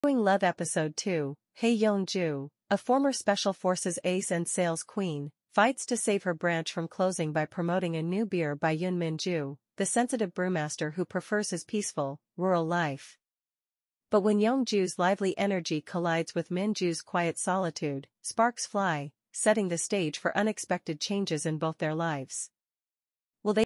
Brewing Love Episode 2, Hae Yong Ju, a former Special Forces ace and sales queen, fights to save her branch from closing by promoting a new beer by Min Ju, the sensitive brewmaster who prefers his peaceful, rural life. But when Yong Ju's lively energy collides with Min Ju's quiet solitude, sparks fly, setting the stage for unexpected changes in both their lives.